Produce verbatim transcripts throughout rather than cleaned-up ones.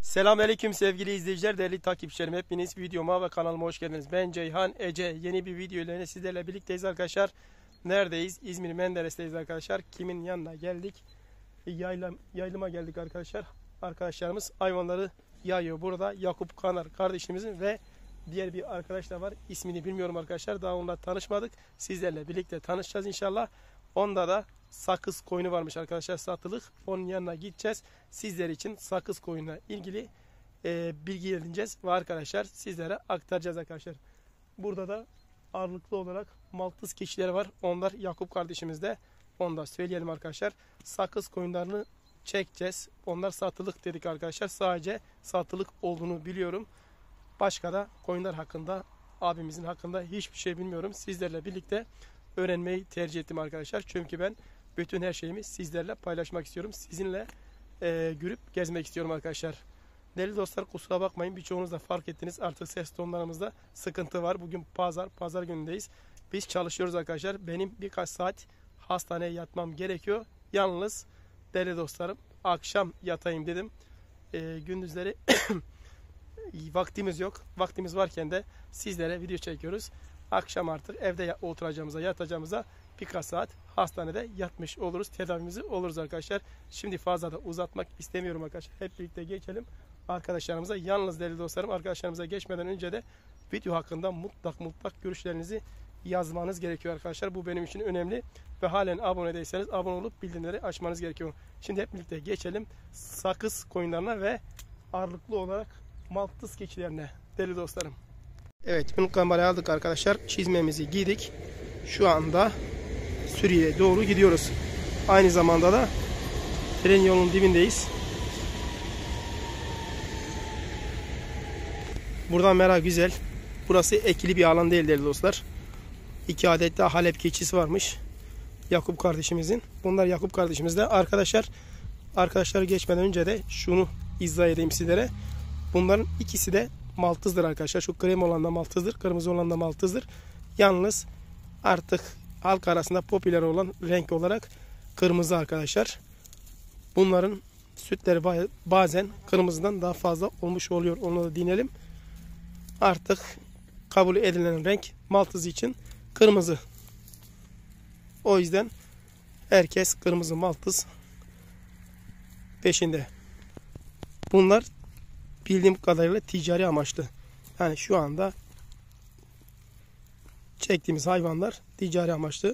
Selamünaleyküm sevgili izleyiciler, değerli takipçilerim. Hepiniz videoma ve kanalıma hoş geldiniz. Ben Ceyhan Ece. Yeni bir video ile sizlerle birlikteyiz arkadaşlar. Neredeyiz? İzmir Menderes'teyiz arkadaşlar. Kimin yanına geldik? Yaylam, yaylıma geldik arkadaşlar. Arkadaşlarımız hayvanları yayıyor burada. Yakup Kanar kardeşimizin ve diğer bir arkadaş da var. İsmini bilmiyorum arkadaşlar. Daha onunla tanışmadık. Sizlerle birlikte tanışacağız inşallah. Onda da sakız koyunu varmış arkadaşlar, satılık. Onun yanına gideceğiz. Sizler için sakız koyununa ilgili e, bilgi edineceğiz ve arkadaşlar sizlere aktaracağız arkadaşlar. Burada da ağırlıklı olarak Maltız keçileri var. Onlar Yakup kardeşimizde. Onu da söyleyelim arkadaşlar. Sakız koyunlarını çekeceğiz. Onlar satılık dedik arkadaşlar. Sadece satılık olduğunu biliyorum. Başka da koyunlar hakkında, abimizin hakkında hiçbir şey bilmiyorum. Sizlerle birlikte öğrenmeyi tercih ettim arkadaşlar. Çünkü ben bütün her şeyimi sizlerle paylaşmak istiyorum. Sizinle e, görüp gezmek istiyorum arkadaşlar. Değerli dostlar, kusura bakmayın. Birçoğunuz da fark ettiniz. Artık ses tonlarımızda sıkıntı var. Bugün pazar. Pazar günündeyiz. Biz çalışıyoruz arkadaşlar. Benim birkaç saat hastaneye yatmam gerekiyor. Yalnız değerli dostlarım, akşam yatayım dedim. E, gündüzleri vaktimiz yok. Vaktimiz varken de sizlere video çekiyoruz. Akşam artık evde oturacağımıza, yatacağımıza birkaç saat hastanede yatmış oluruz. Tedavimizi oluruz arkadaşlar. Şimdi fazla da uzatmak istemiyorum arkadaşlar. Hep birlikte geçelim arkadaşlarımıza. Yalnız değerli dostlarım, arkadaşlarımıza geçmeden önce de video hakkında mutlak mutlak görüşlerinizi yazmanız gerekiyor arkadaşlar. Bu benim için önemli. Ve halen abone değilseniz abone olup bildirimleri açmanız gerekiyor. Şimdi hep birlikte geçelim sakız koyunlarına ve ağırlıklı olarak Maltız keçilerine değerli dostlarım. Evet, ön kamerayı aldık arkadaşlar. Çizmemizi giydik. Şu anda Suriye'ye doğru gidiyoruz. Aynı zamanda da tren yolunun dibindeyiz. Buradan mera güzel. Burası ekili bir alan değil değerli dostlar. İki adet de Halep keçisi varmış Yakup kardeşimizin. Bunlar Yakup kardeşimizde. Arkadaşlar, arkadaşları geçmeden önce de şunu izah edeyim sizlere. Bunların ikisi de Maltızdır arkadaşlar. Şu krem olan da Maltızdır. Kırmızı olan da Maltızdır. Yalnız artık halk arasında popüler olan renk olarak kırmızı arkadaşlar. Bunların sütleri bazen kırmızıdan daha fazla olmuş oluyor. Onu da dinleyelim. Artık kabul edilen renk Maltız için kırmızı. O yüzden herkes kırmızı Maltız peşinde. Bunlar bildiğim kadarıyla ticari amaçlı. Yani şu anda çektiğimiz hayvanlar ticari amaçlı.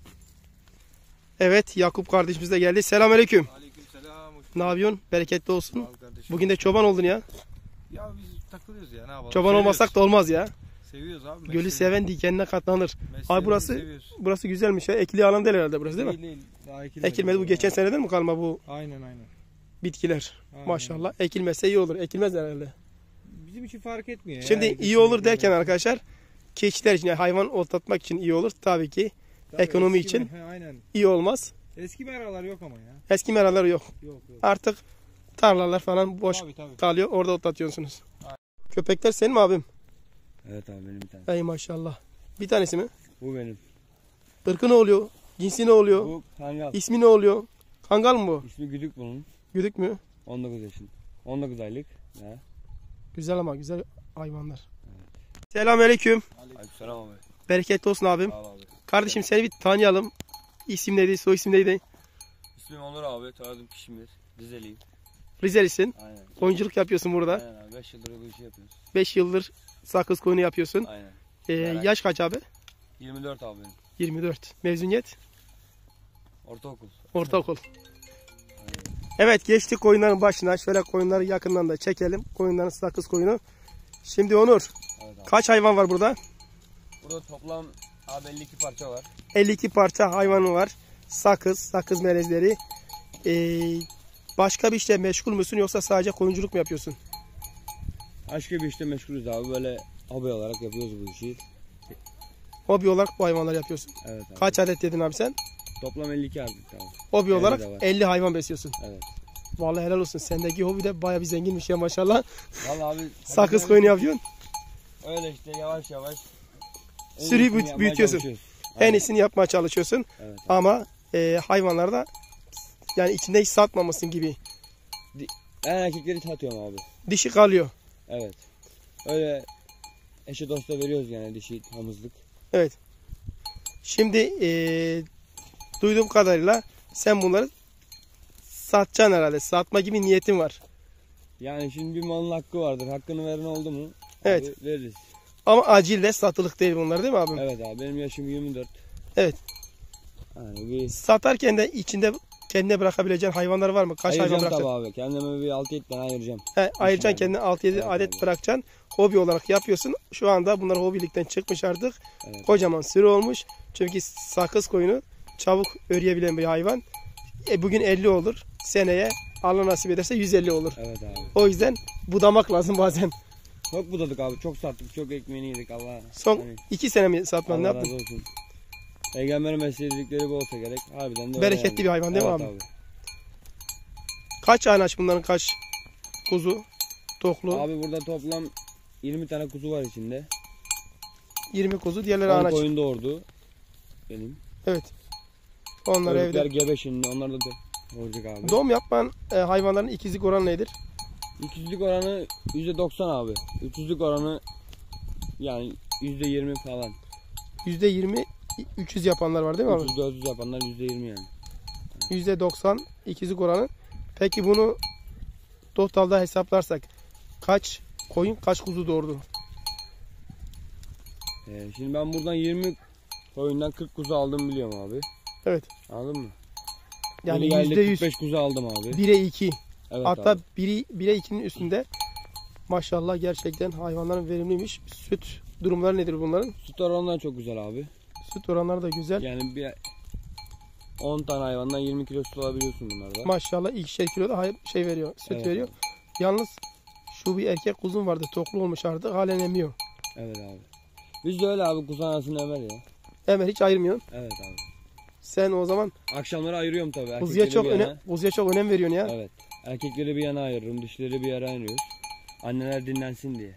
Evet, Yakup kardeşimiz de geldi. Selamünaleyküm. Aleykümselam. Ne yapıyorsun? Bereketli olsun. Bugün de çoban oldun ya. Ya biz takılıyoruz ya, ne yapalım? Çoban seviyoruz. Olmasak da olmaz ya. Seviyoruz abi. Gölü seven dikenine katlanır. Ay burası seviyoruz. Burası güzelmiş ya. Ekili alan değil herhalde burası, değil, değil mi? Değil. Daha ekilmedi. Bu geçen seneden mi kalma bu? Aynen aynen. Bitkiler. Aynen. Maşallah. Ekilmezse iyi olur. Ekilmez herhalde. Bizim için fark etmiyor. Şimdi yani iyi olur derken arkadaşlar, keçiler için, yani hayvan otlatmak için iyi olur. Tabii ki tabii ekonomi için he, aynen. iyi olmaz. Eski meralar yok ama ya. Eski meralar yok. Yok, yok. Artık tarlalar falan boş tabii, tabii. kalıyor. Orada otlatıyorsunuz. Aynen. Köpekler senin mi abim? Evet abi, benim bir tane. Ey maşallah. Bir tanesi mi? Bu benim. Irkı ne oluyor? Cinsi ne oluyor? Bu kangal. İsmi ne oluyor? Kangal mı bu? İsmi Güdük bunun. Güdük mü? on dokuz yaşında. on dokuz aylık. Ya. Güzel ama güzel hayvanlar. Evet. Selamünaleyküm. Aleykümselam abi. Bereketli olsun abim. Sağ ol abi. Kardeşim seni bir tanıyalım. İsim neydi? Soy isim neydi? İsmim Onur abi. Soyadım Kişimir. Rizeliyim. Rizelisin. Aynen. Koyunculuk yapıyorsun burada. Aynen abi. beş yıldır bu işi yapıyoruz. beş yıldır sakız koyunu yapıyorsun. Aynen. Ee, yaş kaç abi? yirmi dört abi benim. yirmi dört. Mezuniyet? Ortaokul. Ortaokul. Evet, geçtik koyunların başına. Şöyle koyunları yakından da çekelim. Koyunların sakız koyunu. Şimdi Onur, evet kaç hayvan var burada? Burada toplam abi elli iki parça var. elli iki parça hayvanı var. Sakız, sakız melezleri. Ee, başka bir işle meşgul müsün yoksa sadece koyunculuk mu yapıyorsun? Başka bir işte meşgulüz abi. Böyle hobi olarak yapıyoruz bu işi. Hobi olarak bu hayvanları yapıyorsun. Evet abi. Kaç adet dedin abi sen? Toplam elli iki adet abi. Hobi olarak elli hayvan besliyorsun. Evet. Vallahi helal olsun. Sendeki hobi de bayağı bir zenginmiş ya maşallah. Vallahi abi. Sakız koyunu yapıyorsun. Öyle işte yavaş yavaş. Sürüyü büyütüyorsun. En iyisini yapmaya çalışıyorsun. Evet, ama e, hayvanlarda yani içinde hiç satmamışsın gibi. Ben erkekleri satıyorum abi. Dişi kalıyor. Evet. Öyle eşe dosta veriyoruz yani dişi hamızlık. Evet. Şimdi eee, duyduğum kadarıyla sen bunları satacaksın herhalde. Satma gibi niyetin var. Yani şimdi bir malın hakkı vardır. Hakkını veren oldu mu? Evet. Abi veririz. Ama acil de satılık değil bunlar, değil mi abim? Evet abi benim yaşım yirmi dört. Evet. Yani bir Satarken de içinde kendine bırakabileceğin hayvanlar var mı? Kaç hayvan ayıracağım bırakacaksın? tabii abi. Kendime bir altı yedi tane ayıracağım. He, ayıracaksın hayvan. kendine altı yedi Evet adet abi. bırakacaksın. Hobi olarak yapıyorsun. Şu anda bunlar hobilikten çıkmış artık. Evet. Kocaman sürü olmuş. Çünkü sakız koyunu çabuk öreyebilen bir hayvan. E, bugün elli olur. Seneye Allah nasip ederse yüz elli olur. Evet abi. O yüzden budamak lazım bazen. Çok budadık abi. Çok sattık. Çok ekmeğini yedik Allah. Son Hani iki sene mi satman, ne Allah yaptın? razı olsun. Peygamberin mesleği dedikleri bu olsa gerek. Harbiden de öyle Bereketli yani. bir hayvan değil mi Evet abi? Kaç anaç bunların, kaç kuzu? Toklu. Abi burada toplam yirmi tane kuzu var içinde. yirmi kuzu, diğerleri on anaç. koyun doğurdu. Benim. Evet. Onlar Çocuklar evde. gebe şimdi. Onlar da doğuracak abi. Doğum yapan e, hayvanların ikizlik oranı nedir? İkizlik oranı yüzde doksan abi. Üçüzlük oranı yani yüzde yirmi falan. yüzde yirmi üç yüz yapanlar var değil mi abi? üç yüz dört yüz yapanlar yüzde yirmi yani. yüzde doksan ikizlik oranı. Peki bunu totalda hesaplarsak kaç koyun, kaç kuzu doğurdu? Ee, şimdi ben buradan yirmi koyundan kırk kuzu aldım biliyorum abi. Evet. Anladın mı? Yani Biri geldi yüzde yüz. kırk beş kuzu aldım abi. bire iki. Evet Hatta abi. bire ikinin üstünde. Maşallah gerçekten hayvanların verimliymiş. Süt durumları nedir bunların? Süt oranları çok güzel abi. Süt oranları da güzel. Yani bir on tane hayvandan yirmi kilo süt alabiliyorsun bunlarda. Maşallah ikişer kilo da hay- şey veriyor, süt Evet veriyor. abi. Yalnız şu bir erkek kuzum vardı, toklu olmuş artık, halen emiyor. Evet abi. Biz de öyle abi kuzu anasını emer ya. Hemen hiç ayırmıyorsun. Evet abi. Sen o zaman Akşamları ayırıyorum tabii. kuzuya Erkekleri çok bir önem, yana. kuzuya çok önem veriyorsun ya. Evet. Erkekleri bir yana ayırırım, dişleri bir yere ayırıyoruz. Anneler dinlensin diye.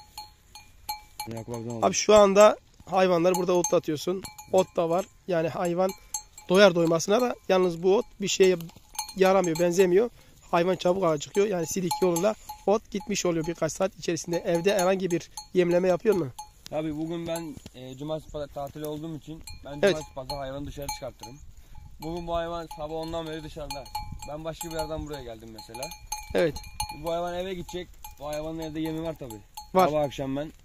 Yakup abiden oldu. Abi şu anda hayvanları burada otlatıyorsun. Ot da var. Yani hayvan doyar doymasına da, yalnız bu ot bir şeye yaramıyor, benzemiyor. Hayvan çabuk acıkıyor. Yani sidik yoluyla ot gitmiş oluyor birkaç saat içerisinde. Evde herhangi bir yemleme yapıyor mu? Tabii bugün ben e, cumartesi pazar tatil olduğum için ben Evet. cumartesi pazar hayvanı dışarı çıkartırım. Bugün bu hayvan sabah ondan beri dışarıda. Ben başka bir yerden buraya geldim mesela. Evet. Bu hayvan eve gidecek. Bu hayvanın evde yemi var tabii. Var. Sabah akşam ben.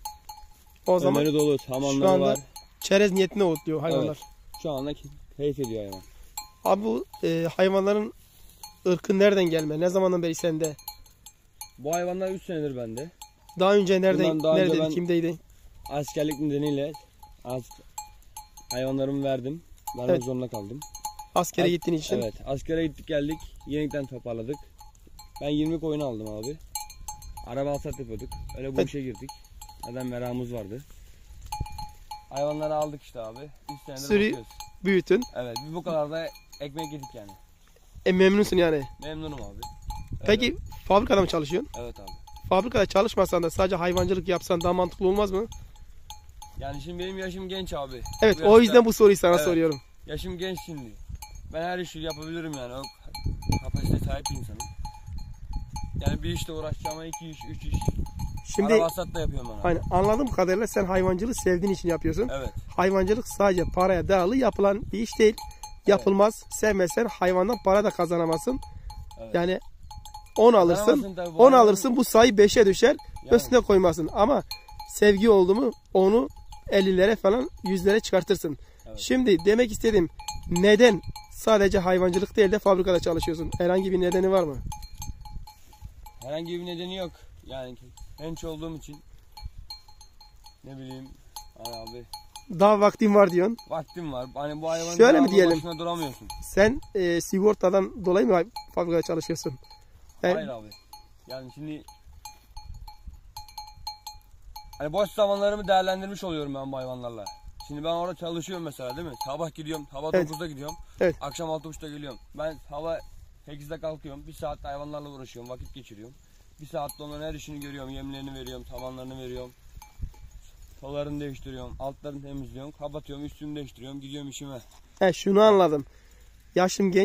O zaman Ömeri dolu, şu samanları anda var. çerez niyetine otluyor hayvanlar. Şu anda keyif ediyor hayvan. Abi bu e, hayvanların ırkı nereden gelme? Ne zamandan beri sende? Bu hayvanlar üç senedir bende. Daha önce nereden, Bundan daha önce neredeydi, ben- kimdeydi? Askerlik nedeniyle az hayvanlarımı verdim. Vermek Evet. zorunda kaldım. Askere As- gittiğin için. Evet, askere gittik geldik. Yeniden toparladık. Ben yirmi koyun aldım abi. Araba alsat yapıyorduk. Öyle bu Evet. işe girdik. Neden meramımız vardı. Hayvanları aldık işte abi. üç senedir Sürü- bakıyoruz. Büyütün. Evet, biz bu kadar da ekmek yedik yani. E, memnunsun yani. Memnunum abi. Öyle. Peki fabrikada mı çalışıyorsun? Evet abi. Fabrikada çalışmasan da sadece hayvancılık yapsan daha mantıklı olmaz mı? Yani şimdi benim yaşım genç abi. Evet, Bu o yaşta- yüzden bu soruyu sana Evet. soruyorum. Yaşım genç şimdi. Ben her işi yapabilirim yani. O kapasite sahip bir insanım. Yani bir işte uğraşacağıma iki iş, üç iş. Şimdi Araba alsat da yapıyorum ben abi. hani anladığım kadarıyla sen hayvancılığı sevdiğin için yapıyorsun. Evet. Hayvancılık sadece paraya dayalı yapılan bir iş değil. Yapılmaz. Sevmezsen hayvandan para da kazanamazsın. Evet. Yani on alırsın, Kazanamazsın tabii, bu on hayvan- alırsın, bu sayı beşe düşer. Yani. Üstüne koymazsın. Ama sevgi oldu mu onu ellilere falan, yüzlere çıkartırsın. Evet. Şimdi demek istediğim, neden sadece hayvancılık değil de fabrikada çalışıyorsun? Herhangi bir nedeni var mı? Herhangi bir nedeni yok. Yani genç olduğum için ne bileyim hani abi Daha vaktin var diyorsun. vaktim var. Hani bu hayvanın Şöyle mi devamlı diyelim? başına duramıyorsun. Sen e, sigortadan dolayı mı fabrikada çalışıyorsun? Yani- Hayır abi. Yani şimdi hani boş zamanlarımı değerlendirmiş oluyorum ben bu hayvanlarla. Şimdi ben orada çalışıyorum mesela değil mi? Sabah gidiyorum, sabah Evet. dokuzda gidiyorum. Evet. Akşam altı buçukta geliyorum. Ben sabah sekizde kalkıyorum. Bir saat hayvanlarla uğraşıyorum, vakit geçiriyorum. Bir saatte onların her işini görüyorum. Yemlerini veriyorum, tabanlarını veriyorum. Tolarını değiştiriyorum, altlarını temizliyorum, kapatıyorum, üstünü değiştiriyorum, gidiyorum işime. He, şunu anladım. Yaşım genç.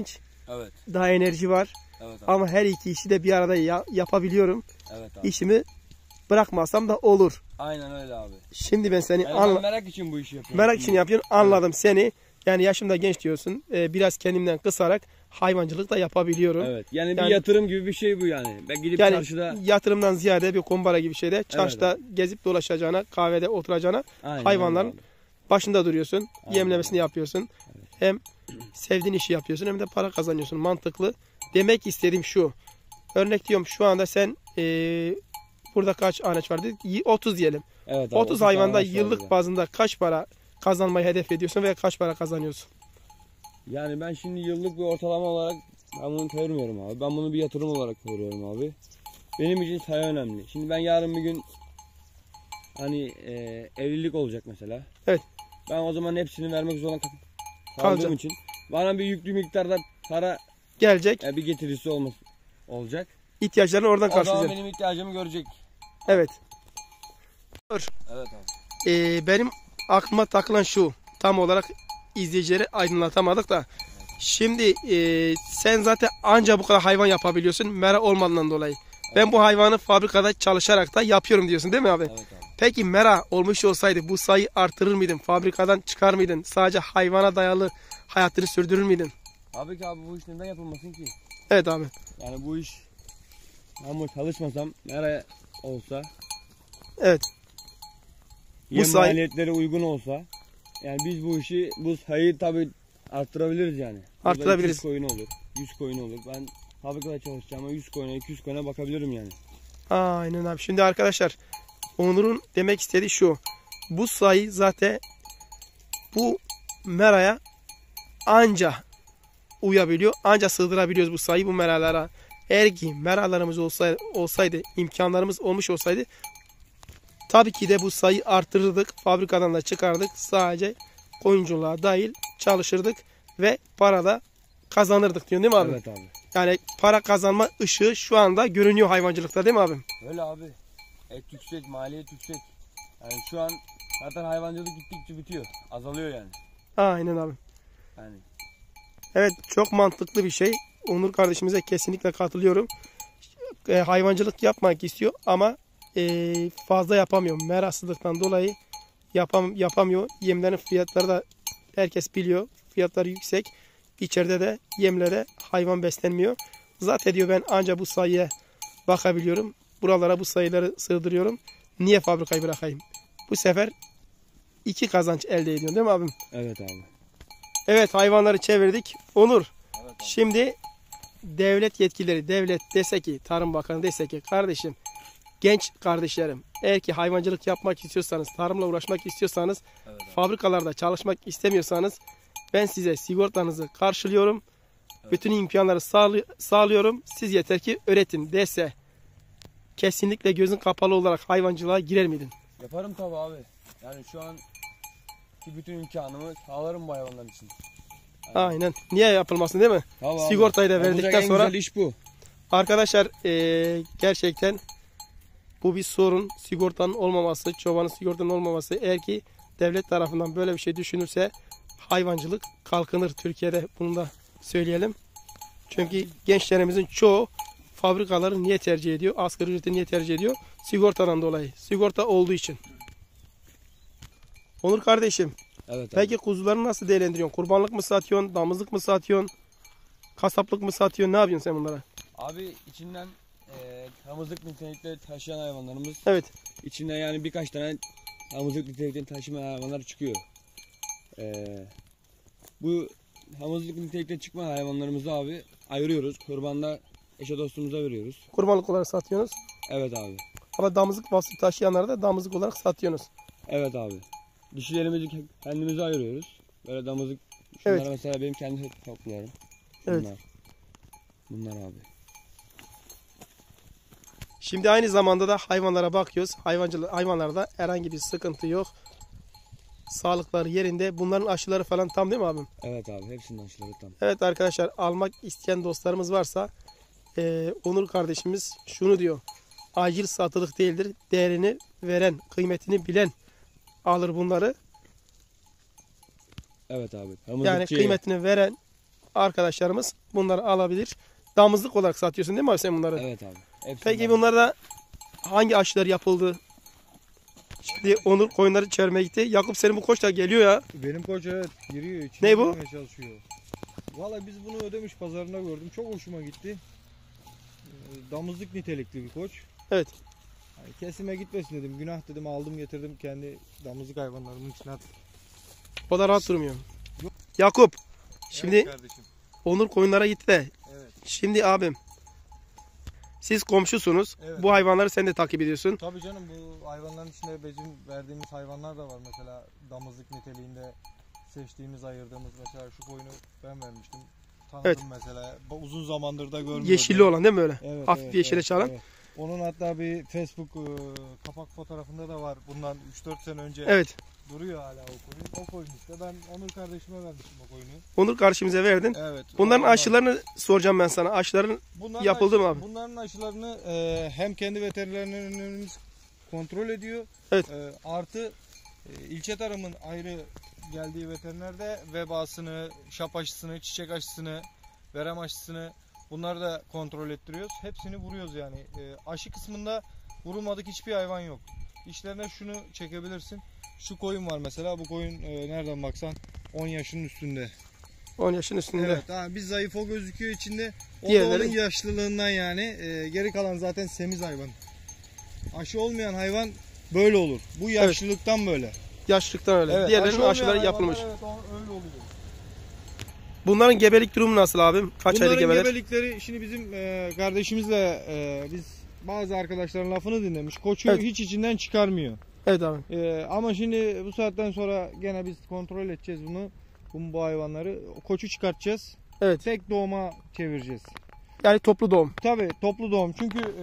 Evet. Daha enerji var. Evet abi. Ama her iki işi de bir arada ya- yapabiliyorum. Evet abi. İşimi bırakmasam da olur. Aynen öyle abi. Şimdi ben seni Yani anla- ben merak için bu işi yapıyorum. merak şimdi. için yapıyorum. Anladım seni. Yani yaşımda genç diyorsun. Ee, biraz kendimden kısarak hayvancılık da yapabiliyorum. Evet. Yani bir Yani- yatırım gibi bir şey bu yani. Ben gidip Yani çarşıda yatırımdan ziyade bir kumbara gibi şeyde çarşıda gezip dolaşacağına, kahvede oturacağına Aynen hayvanların öyle abi. başında duruyorsun. Aynen. Yemlemesini yapıyorsun. Hem sevdiğin işi yapıyorsun hem de para kazanıyorsun. Mantıklı. Demek istediğim şu. Örnek diyorum şu anda sen eee, burada kaç anaç var dedik? Y- otuz diyelim. Evet abi, otuz tane hayvanda araç var yıllık burada. bazında kaç para kazanmayı hedef ediyorsun veya kaç para kazanıyorsun? Yani ben şimdi yıllık bir ortalama olarak ben bunu görmüyorum abi. Ben bunu bir yatırım olarak görüyorum abi. Benim için sayı önemli. Şimdi ben yarın bir gün hani e, evlilik olacak mesela. Evet. Ben o zaman hepsini vermek zorunda kal- Kalacak. kaldığım için bana bir yüklü miktarda para Gelecek, yani bir getirisi olması olacak. ihtiyaçlarını oradan O zaman karşılayacaksın. benim ihtiyacımı görecek. Evet. Evet abi. Ee, benim aklıma takılan şu. Tam olarak izleyicileri aydınlatamadık da. Şimdi e, sen zaten anca bu kadar hayvan yapabiliyorsun mera olmadığından dolayı. Ben bu hayvanı fabrikada çalışarak da yapıyorum diyorsun değil mi abi? Evet abi. Peki mera olmuş olsaydı bu sayı artırır mıydın? Fabrikadan çıkar mıydın? Sadece hayvana dayalı hayatını sürdürür müydün? Abi ki abi bu iş neden yapılmasın ki? Evet abi. Yani bu iş ben bu çalışmasam nereye olsa Evet. Bu yem say- maliyetleri uygun olsa yani biz bu işi bu sayıyı tabii arttırabiliriz yani. Burada Arttırabiliriz. iki yüz koyun olur, yüz koyun olur. Ben fabrikada çalışacağıma yüz koyuna, iki yüz koyuna bakabilirim yani. Aynen abi. Şimdi arkadaşlar Onur'un demek istediği şu. Bu sayı zaten bu meraya anca uyabiliyor. Anca sığdırabiliyoruz bu sayıyı bu meralara. Eğer ki meralarımız olsaydı, olsaydı, imkanlarımız olmuş olsaydı tabii ki de bu sayıyı arttırırdık. Fabrikadan da çıkardık. Sadece koyunculuğa dahil çalışırdık ve para da kazanırdık diyorsun değil mi abi? Evet abi. Yani para kazanma ışığı şu anda görünüyor hayvancılıkta değil mi abim? Öyle abi. Et yüksek, maliyet yüksek. Yani şu an zaten hayvancılık gittikçe bitiyor. Azalıyor yani. Aynen abi. Yani Evet çok mantıklı bir şey. Onur kardeşimize kesinlikle katılıyorum. E, hayvancılık yapmak istiyor ama e, fazla yapamıyor. Merasızlıktan dolayı yapam, yapamıyor. Yemlerin fiyatları da herkes biliyor. Fiyatları yüksek. İçeride de yemlere hayvan beslenmiyor. Zaten diyor ben ancak bu sayıya bakabiliyorum. Buralara bu sayıları sığdırıyorum. Niye fabrikayı bırakayım? Bu sefer iki kazanç elde ediyorsun değil mi abim? evet abi. Evet hayvanları çevirdik. Onur Evet abi. şimdi devlet yetkilileri, devlet dese ki, Tarım Bakanı dese ki kardeşim, genç kardeşlerim eğer ki hayvancılık yapmak istiyorsanız, tarımla uğraşmak istiyorsanız, Evet abi. fabrikalarda çalışmak istemiyorsanız ben size sigortanızı karşılıyorum. Evet. Bütün imkanları sağlı- sağlıyorum. Siz yeter ki öğretin dese kesinlikle gözün kapalı olarak hayvancılığa girer miydin? Yaparım tabii abi. Yani şu an ki bütün imkanımı sağlarım bu hayvanlar için. Aynen. Niye yapılmasın değil mi? Tabii abi. Sigortayı da Yapılacak verdikten en sonra güzel iş bu. arkadaşlar eee, gerçekten bu bir sorun. Sigortanın olmaması, çobanın sigortanın olmaması. Eğer ki devlet tarafından böyle bir şey düşünürse hayvancılık kalkınır Türkiye'de. Bunu da söyleyelim. Çünkü gençlerimizin çoğu fabrikaları niye tercih ediyor? Asgari ücreti niye tercih ediyor? Sigortadan dolayı. Sigorta olduğu için. Onur kardeşim, Evet abi. peki kuzuları nasıl değerlendiriyorsun? Kurbanlık mı satıyorsun? Damızlık mı satıyorsun? Kasaplık mı satıyorsun? Ne yapıyorsun sen bunlara? Abi içinden e, damızlık nitelikleri taşıyan hayvanlarımız, Evet. içinden yani birkaç tane damızlık niteliklerini taşımayan hayvanlar çıkıyor. E, bu damızlık nitelikleri çıkmayan hayvanlarımızı abi ayırıyoruz. Kurbanda eşe dostumuza veriyoruz. Kurbanlık olarak satıyorsunuz. Evet abi. Ama damızlık vasfı taşıyanları da damızlık olarak satıyorsunuz. Evet abi. Dişilerimizi kendimize ayırıyoruz. Böyle damızlık şunlar Evet. mesela benim kendi toplularım. Evet. Bunlar. Bunlar abi. Şimdi aynı zamanda da hayvanlara bakıyoruz. Hayvancılık hayvanlarda herhangi bir sıkıntı yok. Sağlıkları yerinde. Bunların aşıları falan tam değil mi abim? Evet abi hepsinin aşıları tam. Evet arkadaşlar almak isteyen dostlarımız varsa eee, Onur kardeşimiz şunu diyor. Acil satılık değildir. Değerini veren, kıymetini bilen alır bunları. Evet abi. Yani Damızlıkçı- kıymetini veren arkadaşlarımız bunları alabilir. Damızlık olarak satıyorsun değil mi abi sen bunları? Evet abi. Hepsi Peki var. bunlarda hangi aşılar yapıldı? Şimdi Onur koyunları çevirmeye gitti. Yakup senin bu koç da geliyor ya. Benim koç evet giriyor. içine Ne bu? girmeye çalışıyor. Vallahi biz bunu Ödemiş pazarında gördüm. Çok hoşuma gitti. Ee, Damızlık nitelikli bir koç. Evet. Hani kesime gitmesin dedim. Günah dedim, aldım getirdim kendi damızlık hayvanlarımın içine attım. O da rahat durmuyor. Yok. Yakup. Şimdi Evet kardeşim. Onur koyunlara gitti de. Evet. Şimdi abim. Siz komşusunuz. Evet. Bu hayvanları sen de takip ediyorsun. Tabii canım, bu hayvanların içinde bizim verdiğimiz hayvanlar da var. Mesela damızlık niteliğinde seçtiğimiz, ayırdığımız, mesela şu koyunu ben vermiştim. Tanıdım Evet. mesela. Bu uzun zamandır da görmüyordum. Yeşilli olan değil mi öyle? Evet, Hafif evet, yeşile evet, çalan. evet. Onun hatta bir Facebook e, kapak fotoğrafında da var. Bundan üç dört sene önce Evet. duruyor hala o koyun. O koyun işte. Ben Onur kardeşime vermiştim o koyunu. Onur karşımıza verdin. Evet. Bunların ondan- aşılarını soracağım ben sana. Aşıların Bunların yapıldı aşı- mı abi? Bunların aşılarını e, hem kendi veterinerlerimiz kontrol ediyor. Evet. E, artı e, ilçe tarımın ayrı geldiği veterinerde vebasını, şap aşısını, çiçek aşısını, verem aşısını, bunları da kontrol ettiriyoruz. Hepsini vuruyoruz yani. E, aşı kısmında vurulmadık hiçbir hayvan yok. İşlerine şunu çekebilirsin. Şu koyun var mesela. Bu koyun e, nereden baksan on yaşının üstünde. on yaşın üstünde. Evet, ha, bir zayıf o gözüküyor içinde. O da Diğerleri- onun yaşlılığından yani. E, geri kalan zaten semiz hayvan. Aşı olmayan hayvan böyle olur. Bu yaşlılıktan böyle. Yaşlıktan öyle. Evet, Diğerlerinin aşı olmayan aşıları hayvanlar, yapılmış. Evet, o- öyle oluyor. Bunların gebelik durumu nasıl abim? Kaç aylık Bunların gebeler? gebelikleri şimdi bizim e, kardeşimizle e, biz bazı arkadaşların lafını dinlemiş. Koçu Evet. hiç içinden çıkarmıyor. Evet abi. E, ama şimdi bu saatten sonra gene biz kontrol edeceğiz bunu. Bu, bu hayvanları. Koçu çıkartacağız. Evet. Tek doğuma çevireceğiz. Yani toplu doğum. Tabii toplu doğum çünkü e,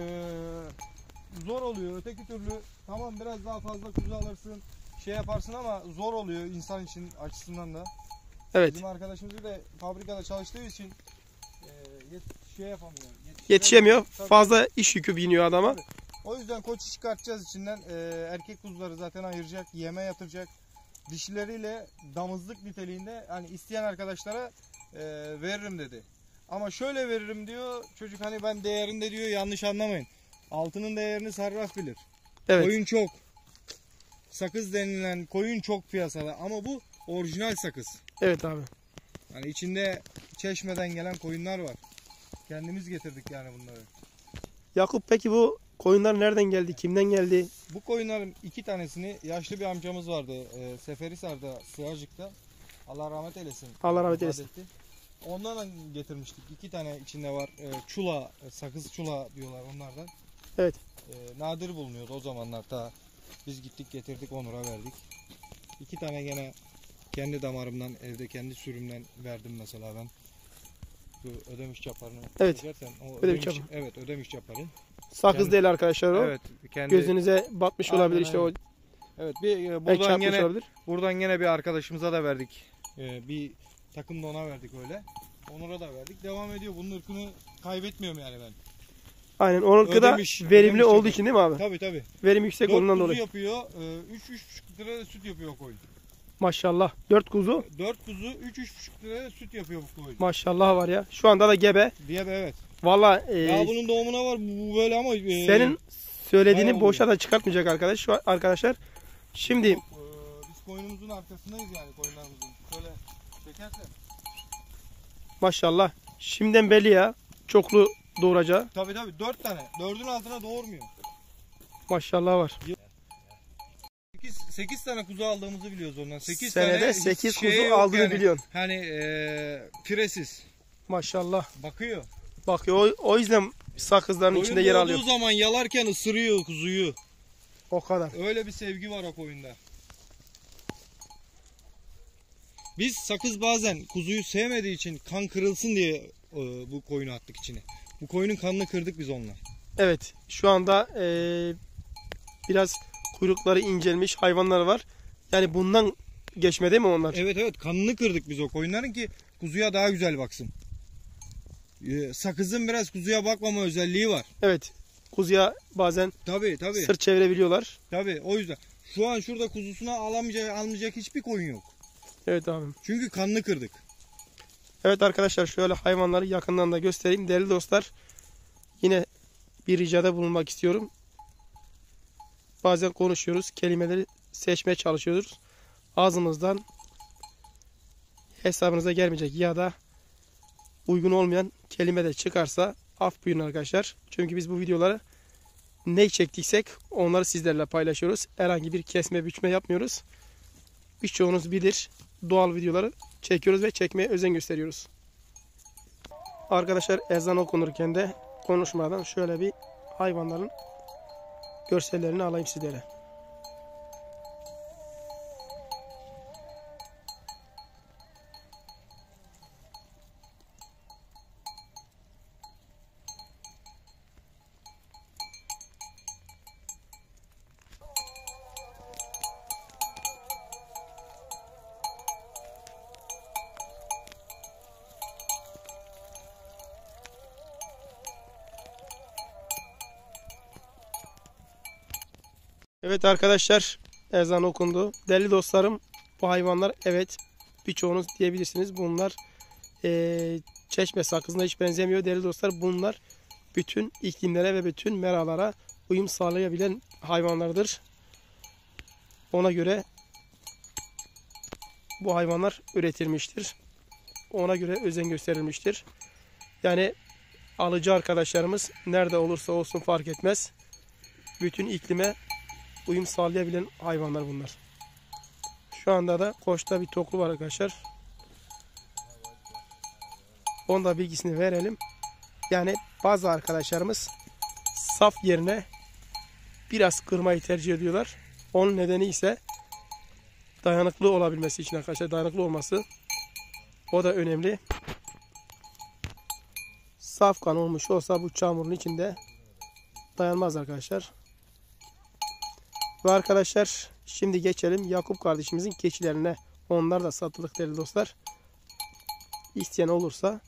zor oluyor. Öteki türlü tamam biraz daha fazla kuzu alırsın, şey yaparsın ama zor oluyor insan için açısından da. Evet. Bizim arkadaşımız da fabrikada çalıştığı için e, yet- şey yapamıyor. Yetişemiyor. Tabii. Fazla iş yükü biniyor adama. Tabii. O yüzden koçu çıkartacağız içinden. E, erkek kuzuları zaten ayıracak, yeme yatıracak. Dişileriyle damızlık niteliğinde hani isteyen arkadaşlara e, veririm dedi. Ama şöyle veririm diyor çocuk, hani ben değerinde diyor, yanlış anlamayın. Altının değerini sarraf bilir. Evet. Koyun çok. Sakız denilen koyun çok piyasada ama bu orijinal sakız. Evet abi. Hani içinde Çeşme'den gelen koyunlar var. Kendimiz getirdik yani bunları. Yakup peki bu koyunlar nereden geldi? Kimden geldi? Bu koyunların iki tanesini yaşlı bir amcamız vardı. E, Seferihisar'da, Sığacık'ta. Allah rahmet eylesin. Allah rahmet vefat eylesin. etti. Ondan getirmiştik. İki tane içinde var. E, çula, e, sakız çula diyorlar onlardan. Evet. E, nadir bulunuyordu o zamanlar ta. Biz gittik getirdik, Onur'a verdik. İki tane gene kendi damarımdan, evde kendi sürümden verdim mesela ben. Bu Ödemiş çaparını Evet. çekersen, o Ödemiş Ödemiş, çaparı. evet Ödemiş çaparı. Sakız Yani- değil arkadaşlar o. Evet, kendi Gözünüze batmış Aynen, olabilir işte aynen. o. Evet, bir e, Belki buradan çarpmış gene olabilir. buradan gene bir arkadaşımıza da verdik. E, bir takım da ona verdik öyle. Onur'a da verdik. Devam ediyor. Bunun ırkını kaybetmiyorum yani ben. Aynen. Onun ırkı da Ödemiş, verimli ödemiş olduğu çapar. için değil mi abi? Tabii tabii. Verim yüksek Dört olduğundan kuzu dolayı. yapıyor. üç üç buçuk lira süt yapıyor o koyun. Maşallah. Dört kuzu. dört kuzu üç üç buçuk lira süt yapıyor bu koyun. Maşallah var ya. Şu anda da gebe. Diye de evet. Valla e, Ya bunun doğumuna var bu bu böyle ama e, senin söylediğini bayağı boşa da çıkartmayacak arkadaş şu arkadaşlar. Şimdi yok, e, biz koyunumuzun arkasındayız yani, koyunlarımızın. Şöyle çekersen. maşallah. Şimdiden belli ya. Çoklu doğuracağı. Tabii tabii dört tane. Dördün altına doğurmuyor. Maşallah var. sekiz tane kuzu aldığımızı biliyoruz ondan. sekiz Senede tane hiç sekiz şeye kuzu yok aldığını yani. biliyorsun. Hani e, piresiz. Maşallah. Bakıyor. Bakıyor. O, o yüzden sakızların Koyun içinde yer alıyor. doğduğu zaman yalarken ısırıyor kuzuyu. O kadar. Öyle bir sevgi var o koyunda. Biz sakız bazen kuzuyu sevmediği için kan kırılsın diye e, bu koyunu attık içine. Bu koyunun kanını kırdık biz onunla. Evet. Şu anda e, biraz kuyrukları incelmiş hayvanlar var. Yani bundan geçmedi mi onlar? Evet evet, kanını kırdık biz o koyunların ki kuzuya daha güzel baksın. E, sakızın biraz kuzuya bakmama özelliği var. Evet. Kuzuya bazen Tabii tabii. sırt çevirebiliyorlar. Tabii o yüzden. Şu an şurada kuzusuna alamayacak, almayacak hiçbir koyun yok. Evet abim. Çünkü kanını kırdık. Evet arkadaşlar, şöyle hayvanları yakından da göstereyim. Değerli dostlar, yine bir ricada bulunmak istiyorum. Bazen konuşuyoruz, kelimeleri seçmeye çalışıyoruz. Ağzımızdan hesabınıza gelmeyecek ya da uygun olmayan kelime de çıkarsa af buyurun arkadaşlar. Çünkü biz bu videoları ne çektiysek onları sizlerle paylaşıyoruz. Herhangi bir kesme biçme yapmıyoruz. Birçoğunuz bilir, doğal videoları çekiyoruz ve çekmeye özen gösteriyoruz. Arkadaşlar, ezan okunurken de konuşmadan şöyle bir hayvanların görsellerini alayım sizlere. Evet arkadaşlar, ezan okundu. Değerli dostlarım, bu hayvanlar evet birçoğunuz diyebilirsiniz. Bunlar ee, çeşme sakızına hiç benzemiyor. Değerli dostlar, bunlar bütün iklimlere ve bütün meralara uyum sağlayabilen hayvanlardır. Ona göre bu hayvanlar üretilmiştir. Ona göre özen gösterilmiştir. Yani alıcı arkadaşlarımız nerede olursa olsun fark etmez. Bütün iklime uyum sağlayabilen hayvanlar bunlar. Şu anda da koçta bir toklu var arkadaşlar. Onun da bilgisini verelim. Yani bazı arkadaşlarımız saf yerine biraz kırmayı tercih ediyorlar. Onun nedeni ise dayanıklı olabilmesi için arkadaşlar. Dayanıklı olması. O da önemli. Saf kan olmuş olsa bu çamurun içinde dayanmaz arkadaşlar. Ve arkadaşlar, şimdi geçelim Yakup kardeşimizin keçilerine. Onlar da satılık değerli dostlar. İsteyen olursa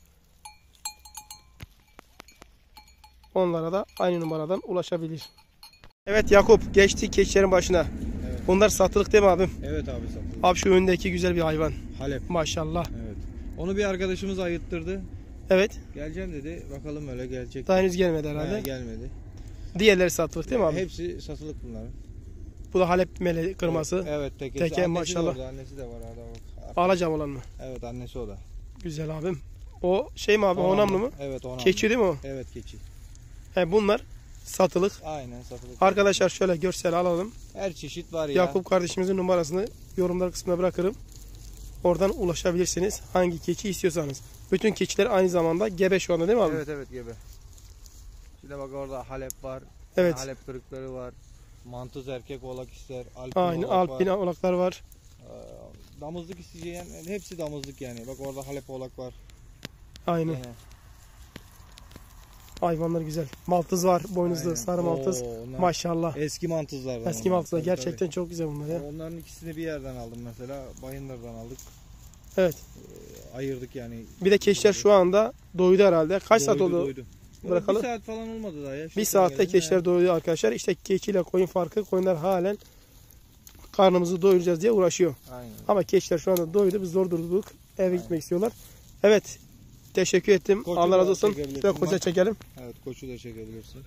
onlara da aynı numaradan ulaşabilir. Evet Yakup, geçti keçilerin başına. Evet. Bunlar satılık değil mi abim? Evet abi, satılık. Abi şu öndeki güzel bir hayvan. Halep. Maşallah. Evet. Onu bir arkadaşımız ayırttırdı. Evet. Geleceğim dedi. Bakalım öyle gelecek. Daha henüz gelmedi herhalde. He, gelmedi. Diğerleri satılık değil mi abi? Hepsi satılık bunların. Bu da Halep mele kırması. Evet, tekesi. Teke, Annesi maşallah. de orada, annesi de var arada. Bak. Alacağım olan mı? Evet, annesi o da. Güzel abim. O şey mi abi? Onamlı. Onamlı mı? Evet, onamlı. Keçi değil mi o? Evet, keçi. He, bunlar satılık. Aynen, satılık. Arkadaşlar şöyle görsel alalım. Her çeşit var ya. Yakup kardeşimizin numarasını yorumlar kısmına bırakırım. Oradan ulaşabilirsiniz. Hangi keçi istiyorsanız. Bütün keçiler aynı zamanda gebe şu anda değil mi abi? Evet evet, gebe. Şimdi bak, orada Halep var. Evet. Halep kırıkları var. Mantız erkek oğlak ister. Alpin Aynı oğlak alpin var. oğlaklar var. Ee, damızlık isteyen hepsi damızlık yani. Bak orada Halep oğlak var. Aynı. Yani. Hayvanlar güzel. Maltız var. Boynuzlu Aynen. sarı maltız. Oo, onlar Maşallah. Eski mantızlardan. Eski onlar. maltızlar Tabii, gerçekten tabii. çok güzel bunlar ya. Onların ikisini bir yerden aldım mesela. Bayındır'dan aldık. Evet. Ee, ayırdık yani. Bir de keçiler şu anda doydu herhalde. Kaç saat Doydu, oldu? doydu. Bırakalım. Bir saat falan olmadı daha ya. Bir saatte keçiler doyuyor arkadaşlar. İşte keçiyle koyun farkı. Koyunlar halen karnımızı doyuracağız diye uğraşıyor. Aynen. Ama keçiler şu anda doydu. Biz zor durduk. Eve gitmek istiyorlar. Evet. Teşekkür ettim. Koçu Allah da razı olsun. çekebilirsin Şöyle koça bak. çekelim. Evet, koçu da çekebilirsin.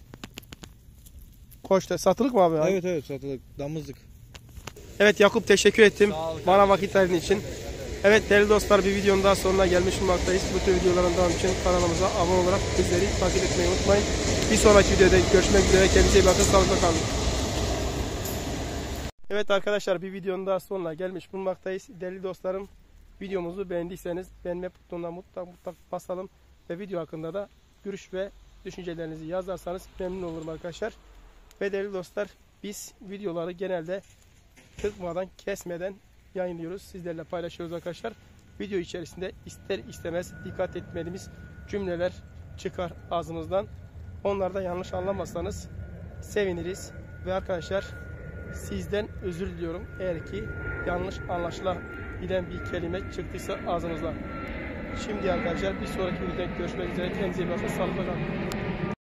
Koç da satılık mı abi? ya? Evet evet, satılık. Damızlık. Evet Yakup, teşekkür ettim. Sağ ol Bana kardeşim. vakit verdiğin için. Evet değerli dostlar, bir videonun daha sonuna gelmiş bulunmaktayız. Bu tür videoların devamı için kanalımıza abone olarak bizleri takip etmeyi unutmayın. Bir sonraki videoda görüşmek üzere. Kendinize iyi bakın. Sağlıkla kalın. Evet arkadaşlar, bir videonun daha sonuna gelmiş bulunmaktayız. Değerli dostlarım, videomuzu beğendiyseniz beğenme butonuna mutlaka mutlaka basalım. Ve video hakkında da görüş ve düşüncelerinizi yazarsanız memnun olurum arkadaşlar. Ve değerli dostlar, biz videoları genelde kırpmadan, kesmeden yayınlıyoruz. Sizlerle paylaşıyoruz arkadaşlar. Video içerisinde ister istemez dikkat etmediğimiz cümleler çıkar ağzımızdan. Onlarda yanlış anlamazsanız seviniriz. Ve arkadaşlar, sizden özür diliyorum eğer ki yanlış anlaşılabilen bir kelime çıktıysa ağzımızdan. Şimdi arkadaşlar, bir sonraki videoda görüşmek üzere. Kendinize iyi bakın. Sağlıkla kalın.